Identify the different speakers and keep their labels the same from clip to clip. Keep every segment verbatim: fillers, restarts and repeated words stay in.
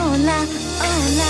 Speaker 1: hola, hola.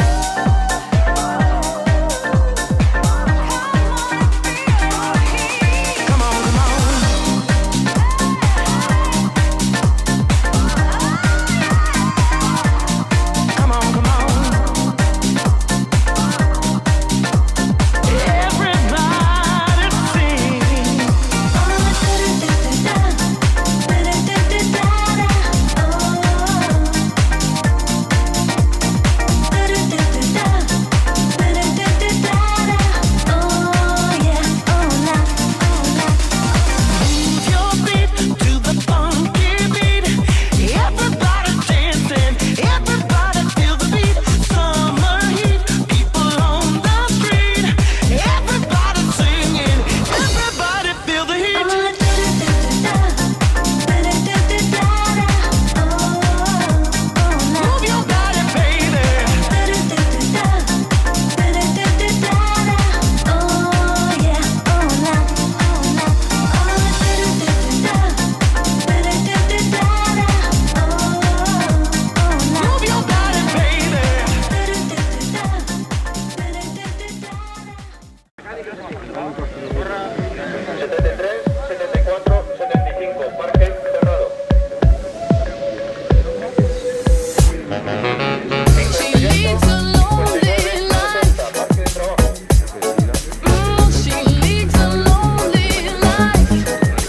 Speaker 2: setenta y tres, setenta y cuatro, setenta y cinco, parque cerrado.
Speaker 3: She leads a lonely life.
Speaker 2: Parque de trabajo.
Speaker 3: Mm, she leads a lonely life.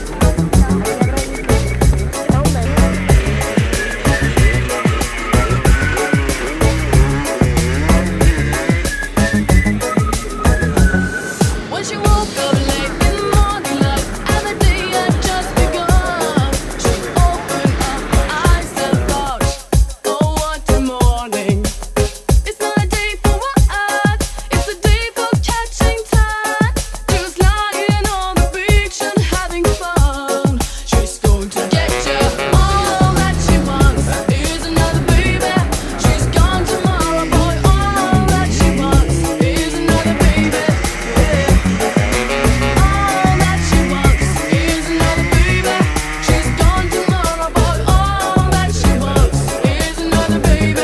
Speaker 3: When she woke up late in the morning light, and the day had just begun, she opened up her eyes and thought, oh, what a morning. It's not a day for what, it's a day for catching time. Just lying on the beach and having fun. She's going to get you. All that she wants is another baby. She's gone tomorrow, boy. All that she wants is another baby. All that she wants is another baby. She's gone tomorrow, boy. All that she wants is another baby.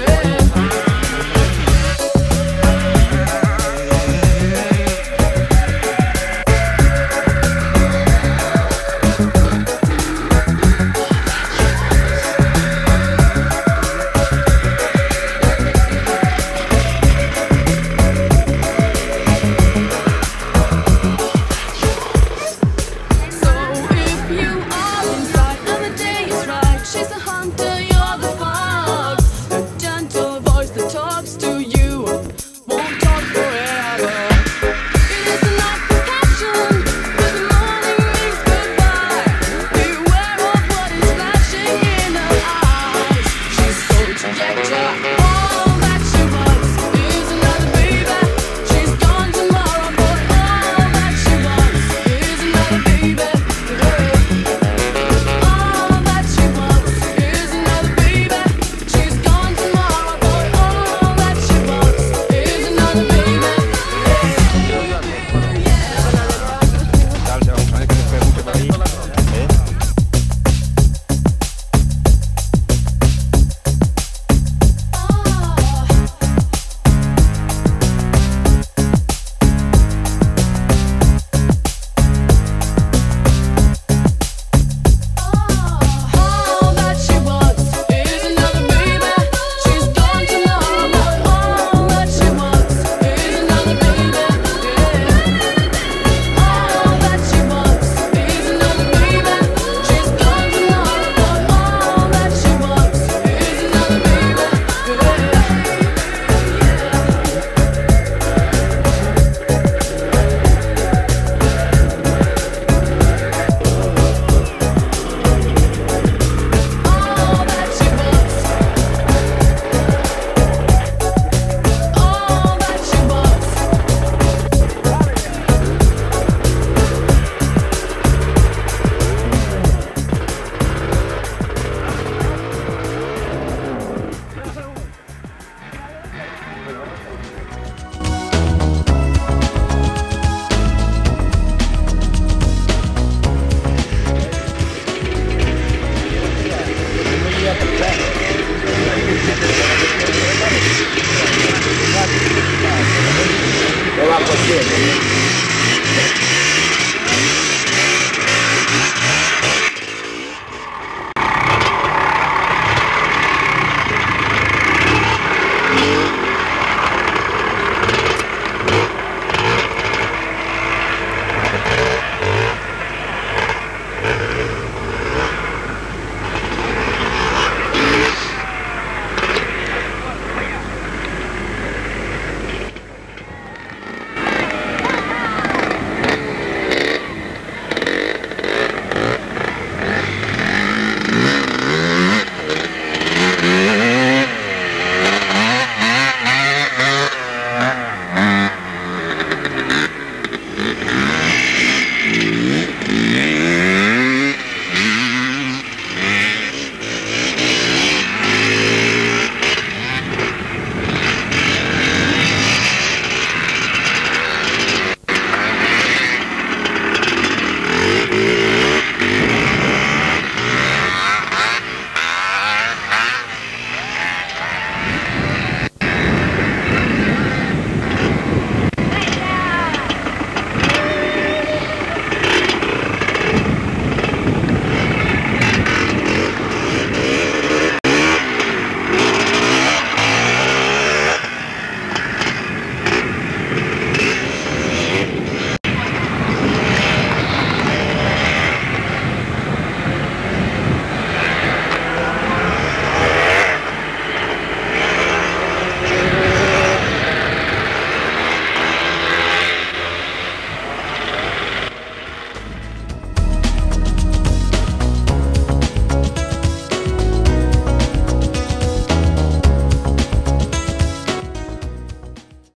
Speaker 3: So if you are inside and the day is right, she's the hunter, you're the fox. The gentle voice that talks to you won't talk forever. It is enough for passion, but the morning means goodbye. Beware of what is flashing in her eyes. She's going to get ya.